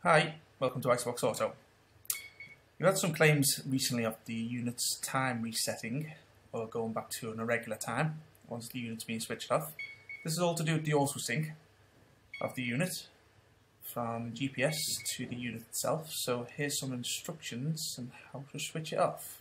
Hi, welcome to Icebox Auto. We've had some claims recently of the unit's time resetting or going back to an irregular time once the unit's been switched off. This is all to do with the auto sync of the unit from GPS to the unit itself. So here's some instructions on how to switch it off.